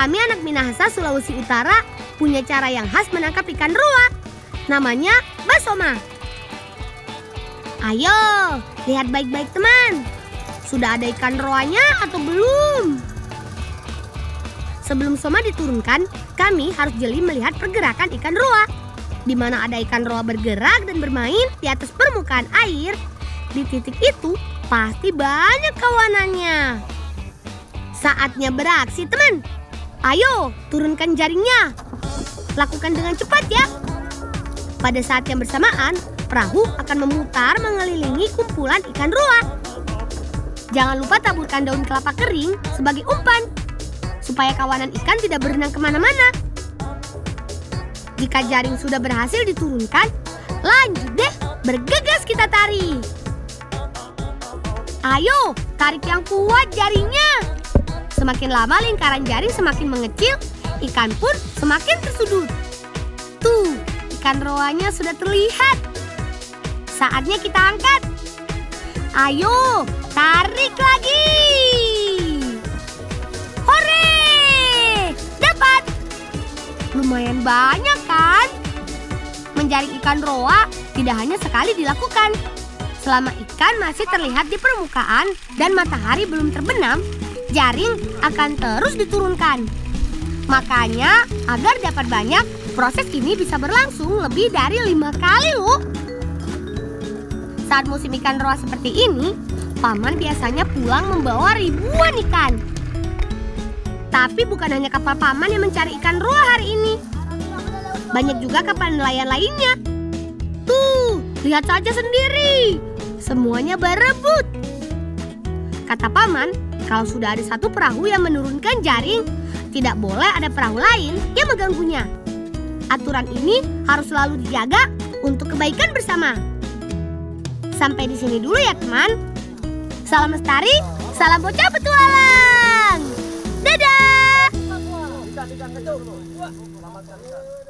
Kami anak Minahasa, Sulawesi Utara punya cara yang khas menangkap ikan roa. Namanya basoma. Ayo, lihat baik-baik teman. Sudah ada ikan roanya atau belum? Sebelum soma diturunkan, kami harus jeli melihat pergerakan ikan roa. Di mana ada ikan roa bergerak dan bermain di atas permukaan air, di titik itu pasti banyak kawanannya. Saatnya beraksi teman. Ayo, turunkan jaringnya. Lakukan dengan cepat ya. Pada saat yang bersamaan, perahu akan memutar mengelilingi kumpulan ikan roa. Jangan lupa taburkan daun kelapa kering sebagai umpan, supaya kawanan ikan tidak berenang kemana-mana. Jika jaring sudah berhasil diturunkan, lanjut deh, bergegas kita tarik. Ayo, tarik yang kuat jaringnya. Semakin lama lingkaran jaring semakin mengecil, ikan pun semakin tersudut. Tuh, ikan roanya sudah terlihat. Saatnya kita angkat. Ayo, tarik lagi. Hore! Dapat! Lumayan banyak kan? Menjaring ikan roa tidak hanya sekali dilakukan. Selama ikan masih terlihat di permukaan dan matahari belum terbenam, jaring akan terus diturunkan. Makanya agar dapat banyak, proses ini bisa berlangsung lebih dari 5 kali loh. Saat musim ikan roa seperti ini, paman biasanya pulang membawa ribuan ikan. Tapi bukan hanya kapal paman yang mencari ikan roa hari ini. Banyak juga kapal nelayan lainnya. Tuh, lihat saja sendiri. Semuanya berebut. Kata paman, kalau sudah ada satu perahu yang menurunkan jaring, tidak boleh ada perahu lain yang mengganggunya. Aturan ini harus selalu dijaga untuk kebaikan bersama. Sampai di sini dulu ya teman. Salam lestari, salam bocah petualang. Dadah!